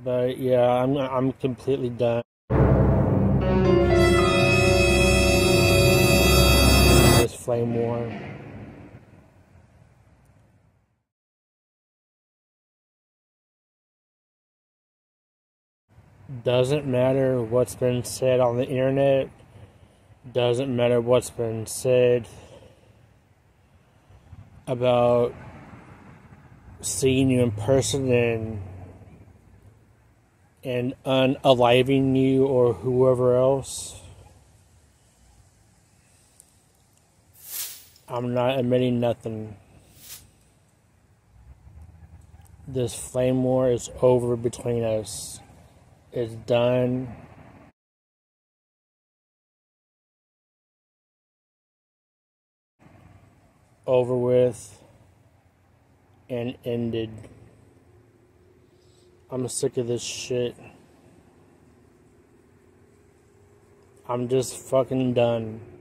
But yeah, I'm completely done. This flame war. Doesn't matter what's been said on the internet. Doesn't matter what's been said about seeing you in person and unaliving you or whoever else. I'm not admitting nothing. This flame war is over between us. It's done. Over with. And ended. I'm sick of this shit. I'm just fucking done.